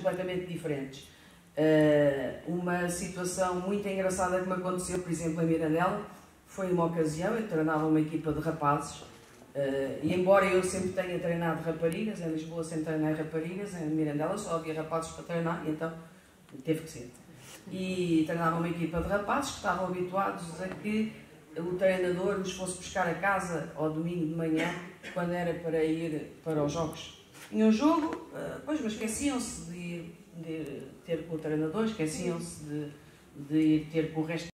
completamente diferentes. Uma situação muito engraçada que me aconteceu, por exemplo, em Mirandela, foi uma ocasião, eu treinava uma equipa de rapazes, e embora eu sempre tenha treinado raparigas, em Lisboa sempre treinei raparigas, em Mirandela só havia rapazes para treinar, e então teve que ser. E treinava uma equipa de rapazes que estavam habituados a que o treinador nos fosse buscar a casa ao domingo de manhã, quando era para ir para os jogos. Tinha um jogo, pois, mas esqueciam-se de ir ter com o treinador, esqueciam-se de ir ter com o resto.